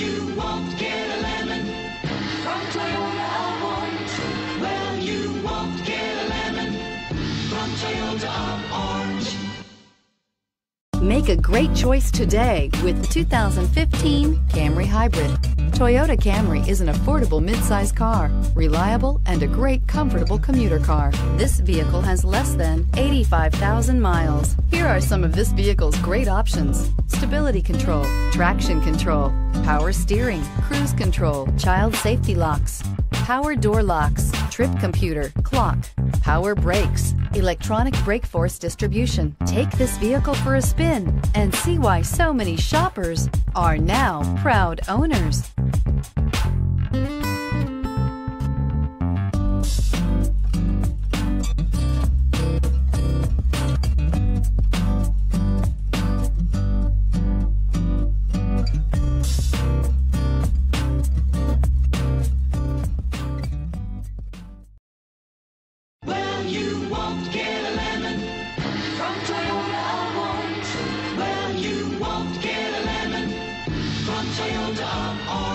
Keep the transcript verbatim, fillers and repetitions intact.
you won't get a lemon from Toyota of Orange. Well, you won't get a lemon from Toyota of Orange. Make a great choice today with the two thousand fifteen Camry Hybrid. Toyota Camry is an affordable midsize car, reliable and a great comfortable commuter car. This vehicle has less than eighty-five thousand miles. Here are some of this vehicle's great options: stability control, traction control, power steering, cruise control, child safety locks, power door locks, trip computer, clock, power brakes, electronic brake force distribution. Take this vehicle for a spin and see why so many shoppers are now proud owners. Well, you won't get a lemon from Toyota of Orange. Well, you won't get a lemon from Toyota of Orange.